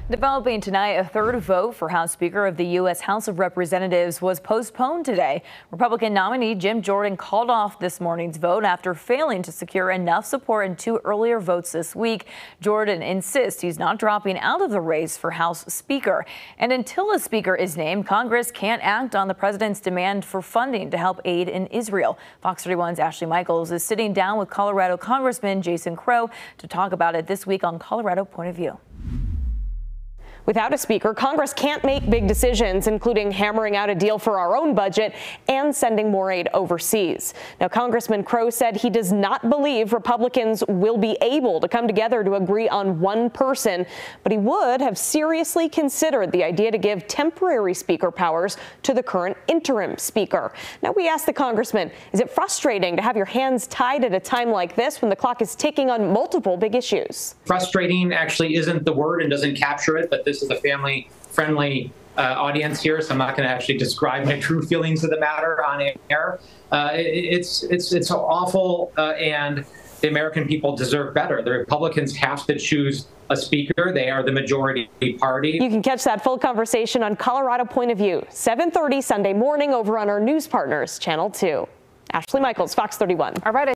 Developing tonight, a third vote for House Speaker of the U.S. House of Representatives was postponed today. Republican nominee Jim Jordan called off this morning's vote after failing to secure enough support in two earlier votes this week. Jordan insists he's not dropping out of the race for House Speaker. And until a speaker is named, Congress can't act on the president's demand for funding to help aid in Israel. Fox 31's Ashley Michels is sitting down with Colorado Congressman Jason Crow to talk about it this week on Colorado Point of View. Without a speaker, Congress can't make big decisions, including hammering out a deal for our own budget and sending more aid overseas. Now, Congressman Crow said he does not believe Republicans will be able to come together to agree on one person, but he would have seriously considered the idea to give temporary speaker powers to the current interim speaker. Now, we asked the congressman, is it frustrating to have your hands tied at a time like this when the clock is ticking on multiple big issues? Frustrating actually isn't the word and doesn't capture it, but this is a family-friendly audience here, so I'm not going to actually describe my true feelings of the matter on air. It's awful, and the American people deserve better. The Republicans have to choose a speaker. They are the majority party. You can catch that full conversation on Colorado Point of View, 7:30 Sunday morning over on our news partners, Channel 2. Ashley Michels, Fox 31. All right.